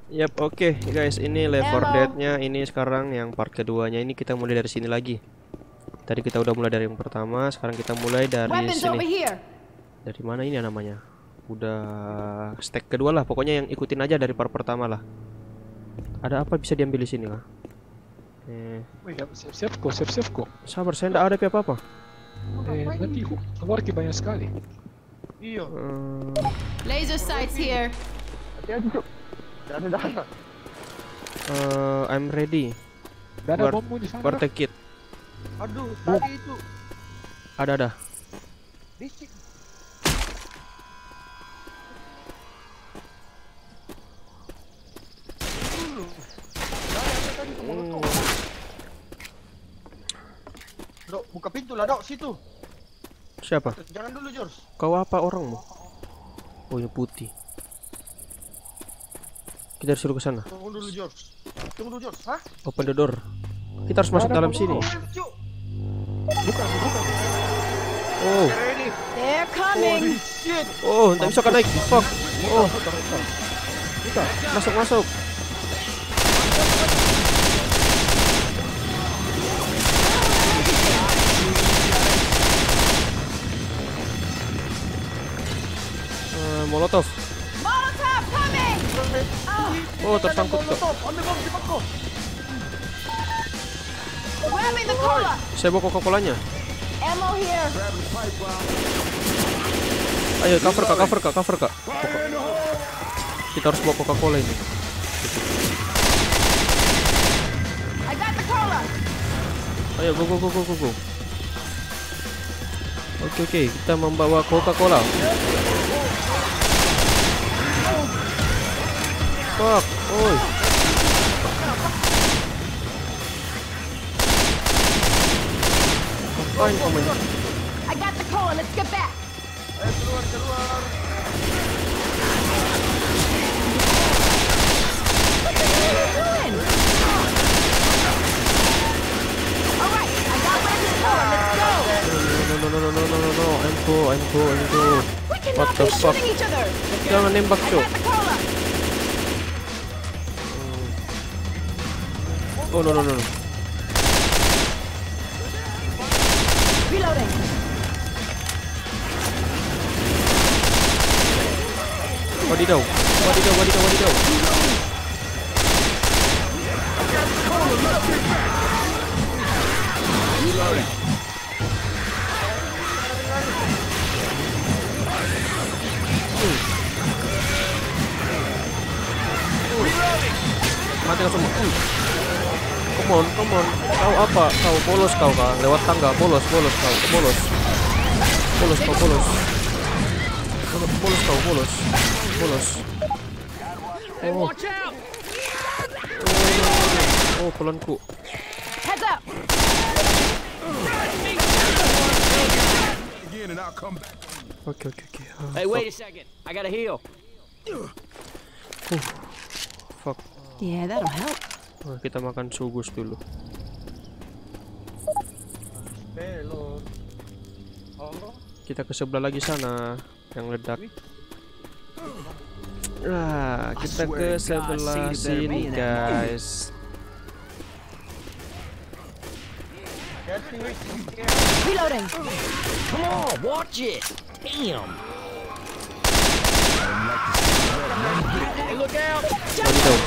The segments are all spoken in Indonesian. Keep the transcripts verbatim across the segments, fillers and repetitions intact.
Yap, oke okay, guys, ini Left four Dead-nya ini sekarang yang part keduanya. Ini kita mulai dari sini lagi. Tadi kita udah mulai dari yang pertama, sekarang kita mulai dari sini. Dari mana ini namanya? Udah stack kedua lah, pokoknya yang ikutin aja dari part pertama lah. Ada apa bisa diambil di sini lah? Eh, siap-siap kok, siap-siap kok. Sabar, saya nggak ada apa-apa. Eh, nanti keluar banyak sekali. Iya. Hmm. Laser sights here. Hati-hati, Cuk. Ada dana. Uh, I'm ready. Ada bommu di sana. Take it. Aduh, tadi itu. Ada ada. Bisik. Dulu. Ada tadi ke molotov. Dok, buka pintu lah, Dok, situ. Siapa? Jangan dulu, George. Kau apa orangmu? Oh, ini putih. Kita harus suruh ke sana. Tunggu dulu, George. Tunggu dulu, George. Hah? Open the door. Kita harus masuk dalam sini. Bukan, bukan. Oh. They're coming. Oh, tidak bisa kan naik. Fuck. Oh. Masuk, masuk. Uh, Molotov. Molotov coming. Oh, tersangkut kok. Grabbing the cola. Saya bawa Coca-Colanya. Ammo here. Ayo, cover kak, cover kak, cover kak. Kita harus bawa Coca-Cola ini. I got the cola. Ayo, go, go, go, go, go, go. Oke, oke, kita membawa Coca-Cola. Fuck, oi. Apain kamu ini? I got the cola. Let's get back. Ayo keluar, keluar. What the hell are you doing? All right, I got one of the cola. Let's go. No, no, no, no, no, no, no, no. I'm go, I'm go, I'm go. We cannot What the be fuck? shooting each other. Jangan nembak, I Cok. got the cola. Oh, no, no, no, no. Reloading. Wadidaw, wadidaw, wadidaw, wadidaw. Mati langsung. Come on, come on. Kau apa? Kau bolos kau kah? Lewat tangga, bolos, bolos kau, bolos. Bolos kau, bolos. Bolos, bolos kau, bolos. Bolos. Oh. Oh, oh pelanku. Heads up. Oke, oke, oke. Hey, wait a second. I gotta heal. Uh, fuck. Yeah, that'll help. Nah, kita makan sugus dulu. Belok. Kita ke sebelah lagi sana yang ledak. Nah, kita ke sebelah sini, guys. Reloading. Come on, watch it. Damn. Hey, look out. Wadidaw.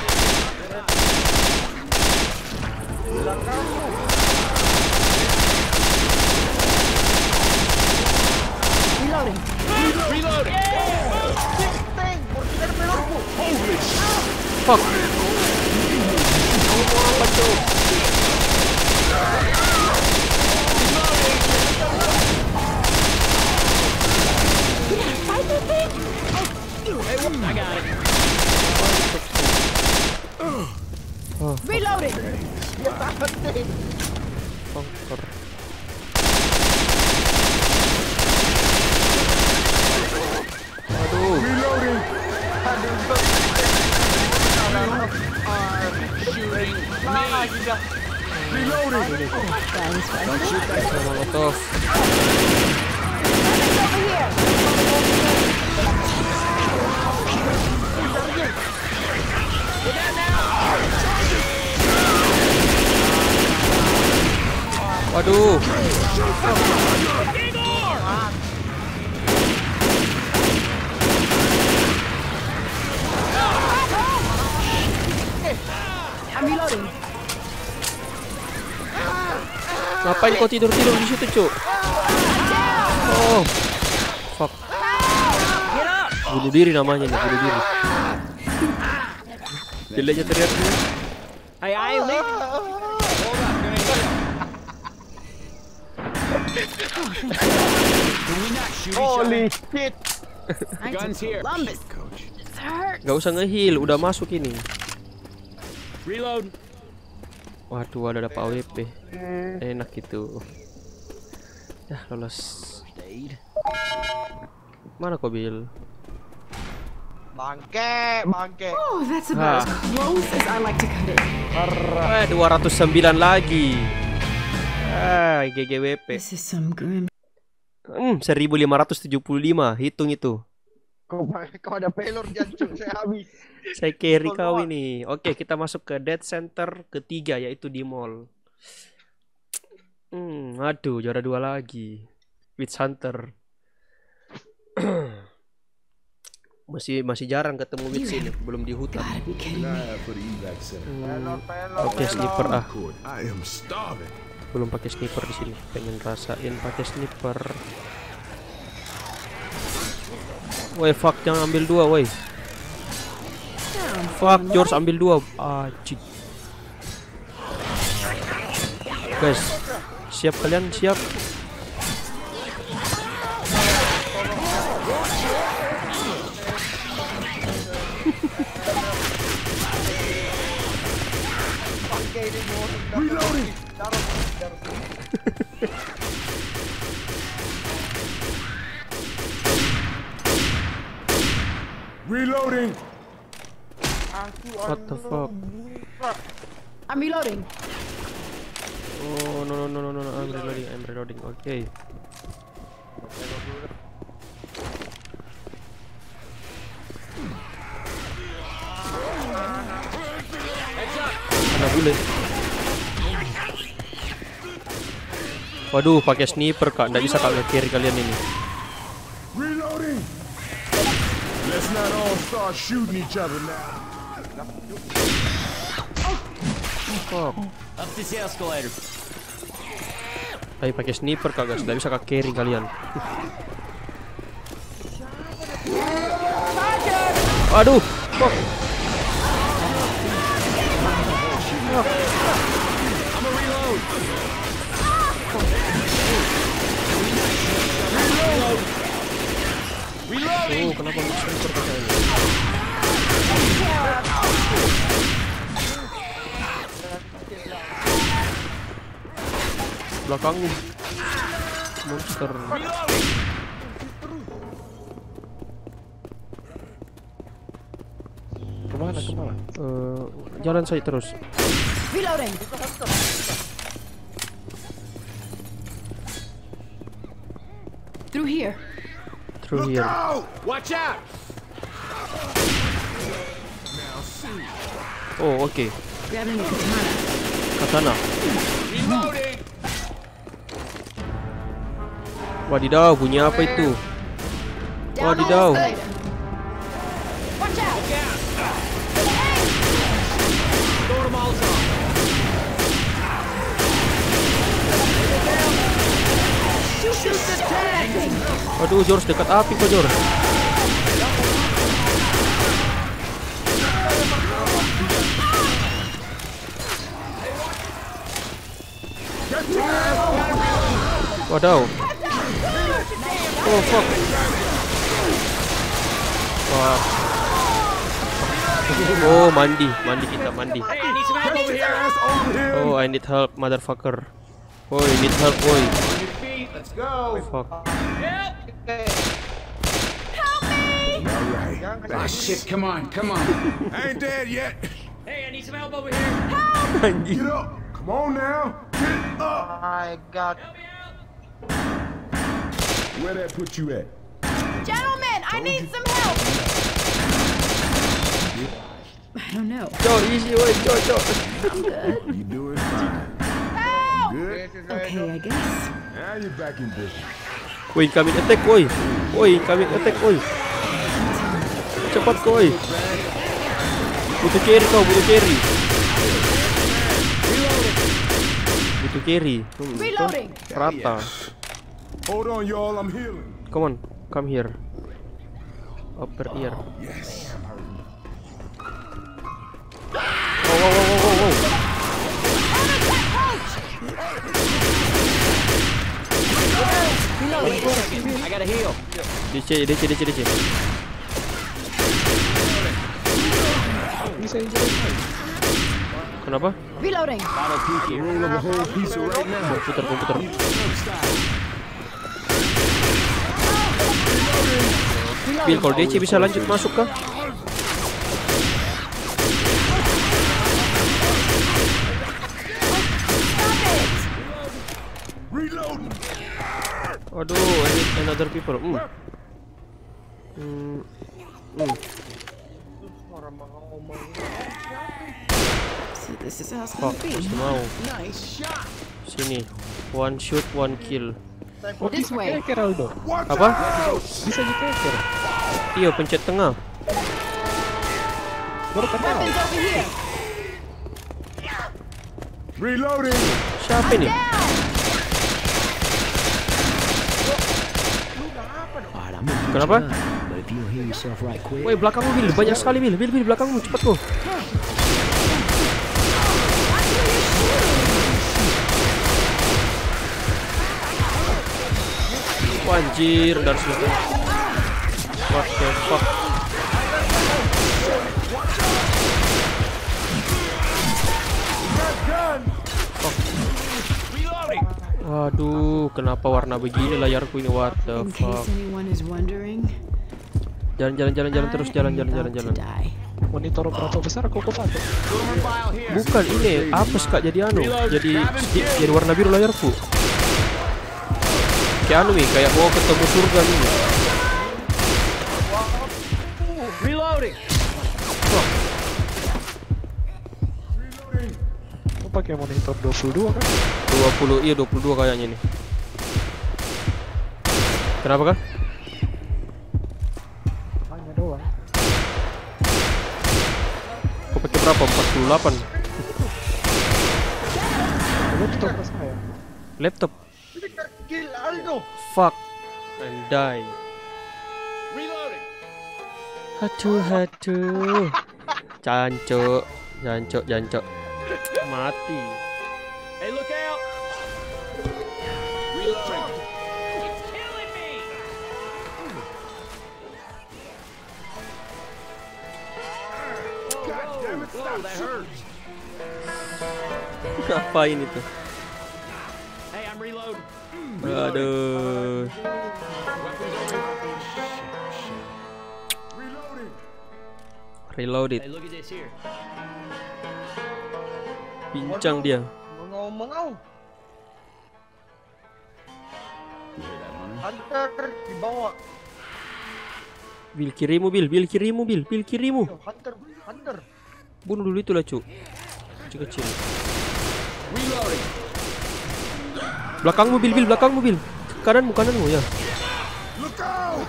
Reloading. Reloading. Holy shit. Fuck. I got it. Oh, Reloading. bunker. Aduh. Molotov. Over here. Waduh. I'm reloading. Ngapain kau tidur-tidur di situ, Cuk? Oh. Fuck. Bunuh diri namanya nih, bunuh diri. Jeleknya teriaknya. Hey, I ain't leaving. Can we not shoot each Holy other? shit. Guns here. Lumbus. This hurts. Gak usah nge-heal, udah masuk ini. Reload. Waduh, ada dapat A W P. Enak gitu. Ya, lolos. Mana kau, Bill? Bangke, bangke. Oh, that's about as close as I like to cut it. Eh, dua ratus sembilan lagi. Ah, G G W P. This is some grim. Hmm, seribu lima ratus tujuh puluh lima. Hitung itu. Kau, kau ada pelor jancuk, saya habis. Saya carry kau ini. Oke, kita masuk ke dead center ketiga, yaitu di mall. Hmm, aduh, juara dua lagi. Witch Hunter. masih masih jarang ketemu witch ini, belum di hutan. Gotta be kidding me. Pelor, pelor, Oke, sniper ah. I am starving. Belum pakai sniper di sini. Pengen rasain pakai sniper. Woi, fuck, jangan ambil dua, woi. Fuck, George ambil dua. Anjing. Guys, siap kalian? Siap. Reloading. Reloading. What the fuck? I'm reloading. Oh, no, no, no, no, no, no. I'm reloading. I'm reloading. Okay. Mana boleh? Waduh, pakai sniper kak. Nggak bisa kak nge-carry kalian ini. Reloading. Let's not all start shooting each other now. Fuck. Up this escalator. Tapi pakai sniper kak guys. Nggak bisa kak carry kalian. Aduh. Fuck. I'm a reload. Reloading. Oh, kenapa pakai sniper pakai ini? Belakang monster. Kemana, kemana? Eh, jalan saya terus. Reloading. Through here. Through here. Watch out. Oh, oke. Okay. Grabbing a katana. Katana. Reloading. Wadidaw, bunyi apa itu? Down Wadidaw. the escalator. Watch out. Throw them all off. Shoot, shoot the that thing. Waduh, George dekat api kok, George. Wadaw. Oh, fuck. Wah. Oh, mandi. Mandi kita, mandi. Hey, I need some help over here. Oh, I need help, motherfucker. Oh, I need help, boy. Your feet. Let's go. Fuck. Help. Ah, shit, come on, come on. I ain't dead yet. Hey, I need some help over here. Get up. Come on now. Get up. My God. Help me out. Where that put you at? Gentlemen, I need some help. I don't know. Joe, easy, boy. Joe, Joe. You doing fine. Help! Good. Yes, Okay, I guess. Now you're back in business. Woi, incoming attack, woi. Woi, incoming attack, woi. Cepat, woi. Butuh carry kau, butuh carry. Butuh carry. Hmm, Reloading. rata. Hold on, y'all. I'm healing. Come on, come here. Over here. Yes. Wow, wow, wow, wow, wow. I gotta heal. D C, D C, D C, D C. Bisa injury. Kenapa? Reloading. Roll up a whole piece of right now. Komputer, komputer. Bil, kalau D C bisa lanjut masuk kah? Reload. Aduh, I need another people. Hmm. Hmm. Hmm. So this is how it's Fuck, gonna be. masih mau. Nice shot. Sini. One shoot, one kill. This way. Keker Aldo. Apa? Bisa dikeker. Iya, pencet tengah. Baru kenal. Weapons over here. Reloading. Siapa ini? Kenapa? Woi, belakangmu Bil, banyak sekali Bil. Bil, Bil, belakangmu, cepat kau. Wah, anjir, dari situ. What the fuck? Waduh, kenapa warna begini layarku ini? What the In fuck? case anyone is wondering, Jalan, jalan, jalan, jalan terus, jalan, jalan, I'm jalan, about jalan. to die. Monitor berapa besar kok kok pakai? Bukan ini, apa sih kak? Jadi anu, jadi jadi warna biru layarku. Kayak anu nih, kayak mau ketemu surga nih. Reloading. Wah, Kok pakai monitor dua puluh dua kan? dua puluh, iya dua puluh dua kayaknya nih. Kenapa kan? Hanya doang. Kau pakai berapa? empat puluh delapan. Laptop pas saya. Laptop. Kill Aldo. Fuck and die. Reloading. Hatu hatu. Jancuk, jancuk, jancuk. Mati. Hey, look out. Reloading. It's killing me. God damn it. Whoa, Stop that shooting. hurts. Ngapain itu? Hey, I'm reloading. Aduh. Weapons over here. Reloading. Reload it. Hey, look at this here. Pincang dia. Mengau-mengau. Hunter di bawah. Bil kirimu, Bil, Bil kirimu, Bil, Bil kirimu. Yo, Hunter, Hunter. Bunuh dulu itu lah, cu. Kecil-kecil. Reloading. Belakangmu, Bil, Bil, belakangmu, Bil. Kananmu, kananmu ya. Look out.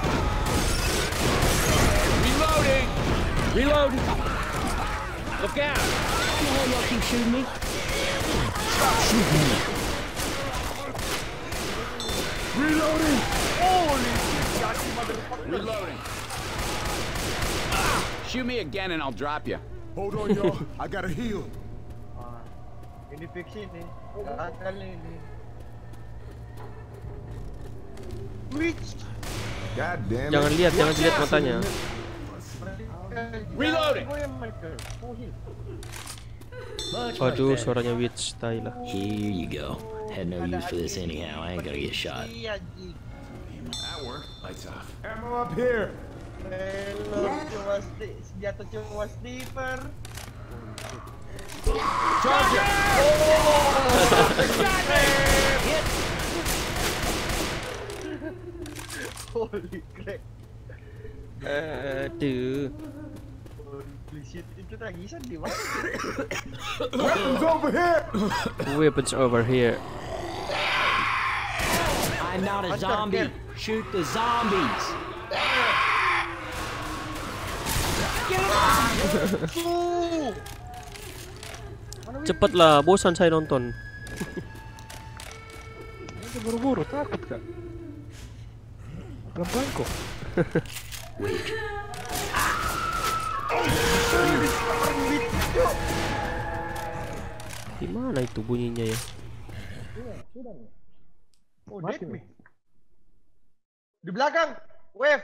Reloading. Reloading. Look out. You know y'all keep shooting me. Reloading. Reloading. Ah, shoot me again and I'll drop you. Hold on, y'all. I gotta heal. Ah, ini fix ini. Gagal ini. Witch. God damn it. Jangan lihat, jangan lihat matanya. Reloading. Gue yang Michael. Oh, heal. Much, much Aduh, better. suaranya witch tai lah. Here you go. Had no use for this anyhow. I ain't gonna get shot. Iya, Ji. That worked. Lights off. Ammo up here. Pelor cuma sti- senjata cuma sniper. Charger. Holy crap. Aduh. Eksplisit itu tragisan di mana? Weapons over here! Weapons over here. I'm not a zombie. Shoot the zombies. Cepatlah, bosan saya nonton. Ini buru-buru, takut kak. Pelan-pelan kok. Gimana itu bunyinya ya? Oh, dead me. Di belakang, wave.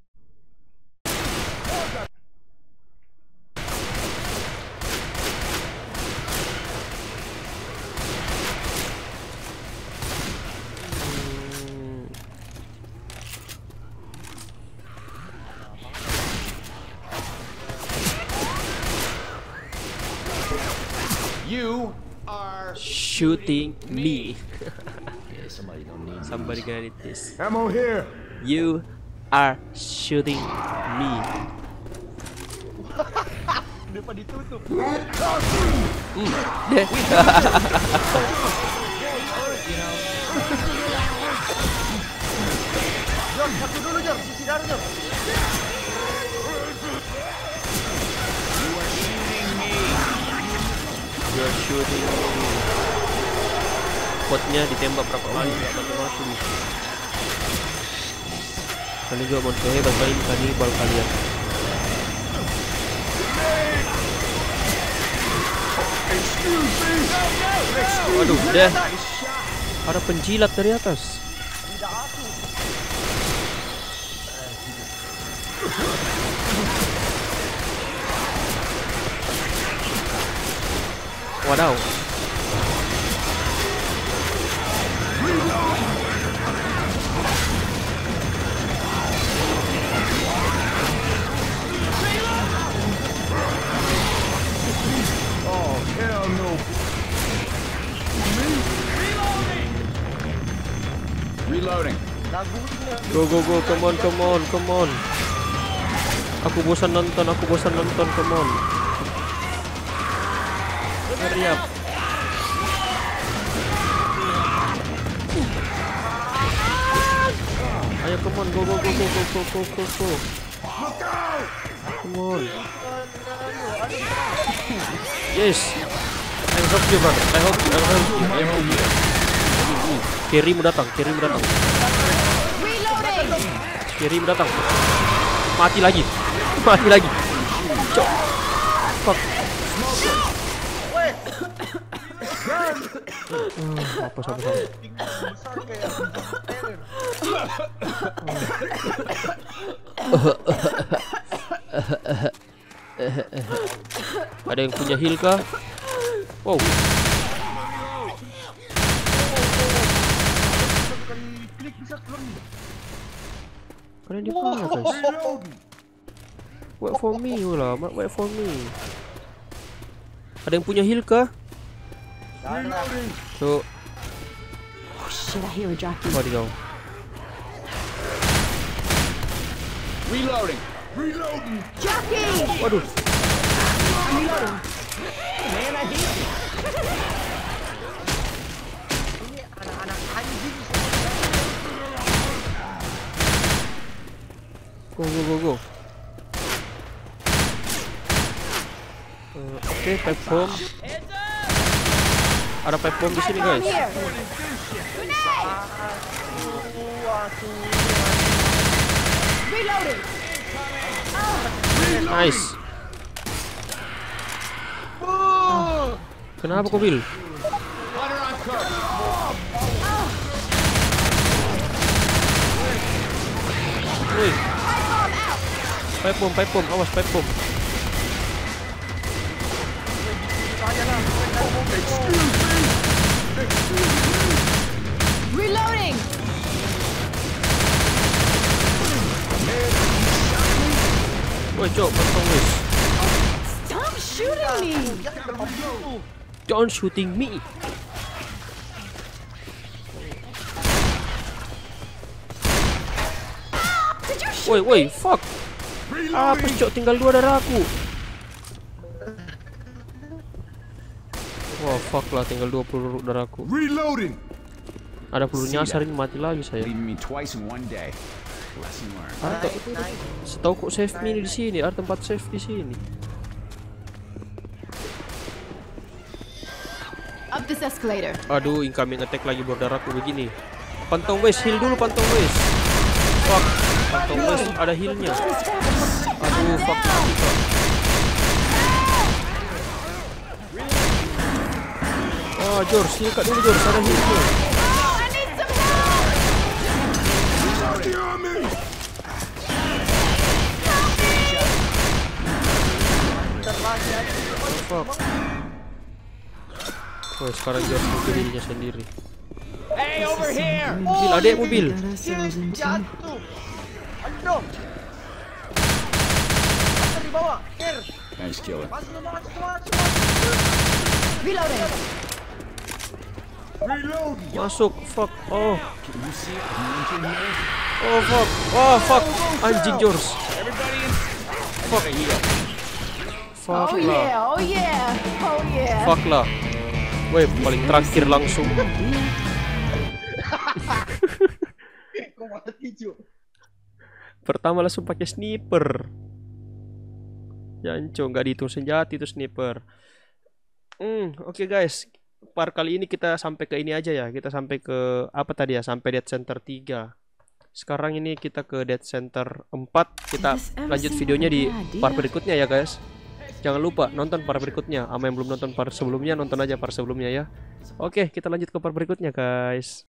You are Shooting me. Yeah, somebody don't need Somebody gonna need this. ammo here. You are shooting me. Depan ditutup. Deh. Jom, satu dulu Jom, sisi darah Jom. You are shooting me. Potnya ditembak berapa kali? Mati-mati. Kalian juga monster hebat kali ini kanibal kalian. Waduh, deh. Ada penjilat dari atas. Wadaw. Oh, hell no. Reloading. Go go go, come on come on come on. Aku bosan nonton, aku bosan nonton, come on. Hurry up. Ayo come on, go go go go go go go go go. Come on. Yes. I help you brother. I help you. I help you. I help you. Kirimu datang, kirimu datang. Kirimu datang. Mati lagi. Mati lagi. Cok. Fuck. Oh, apa apa apa. Ada yang punya heal kah? Wow. Kalian di mana guys? Wait for me lah, wait for me. Ada yang punya heal kah? So, Oh shit, I hear a jockey. where'd he go? Reloading. Reloading. Jockey! Waduh. I'm reloading. Man, I hate you. Ini anak-anak anjing. Go go go go. Uh, Oke, okay, pipe bomb. Ada pipe bomb di sini guys. Here. Reloading. Nice. Kenapa kau Bill? Woi. Pipe bomb, pipe bomb, awas pipe bomb. Reloading. Woi, cok, potong wis. Stop shooting me. Don't shooting me. Did you shoot Woi, woi, me? fuck. Apa cok, tinggal dua darah aku. Wah, fuck lah, tinggal dua peluru darahku. Reloading. Ada peluru nyasar, ini mati lagi saya. Leaving me twice in one day. Lesson learned. Ada, setahu kok save me di sini, ada tempat save di sini. Up this escalator. Aduh, incoming attack lagi berdaraku begini. Pantong west, heal dulu pantong west. Fuck, pantong west ada healnya. Aduh, fuck mati kok. Oh, George, heal kat dulu George, ada healnya. Oh, fuck. Oh, sekarang George butuh dirinya sendiri. Hey, over here! Mobil, adek mobil. Jatuh. Aduh. Ada di bawah. Ker. Nice killer. Masuk, masuk, masuk. Reloading. Reloading. Masuk, fuck. Oh. Oh, fuck. Oh, fuck. Anjing George. Fuck. Fuck Oh lah. yeah, oh yeah, oh yeah. Fuck lah. Weh, paling terakhir langsung. Kok mati, cu? Pertama langsung pakai sniper. Janco, nggak dihitung senjata itu sniper. Hmm, oke okay guys. Par kali ini kita sampai ke ini aja ya. Kita sampai ke apa tadi ya? Sampai Dead Center tiga. Sekarang ini kita ke Dead Center empat. Kita lanjut videonya di part berikutnya ya guys. Jangan lupa nonton part berikutnya. Ama yang belum nonton part sebelumnya, nonton aja part sebelumnya ya. Oke, kita lanjut ke part berikutnya guys.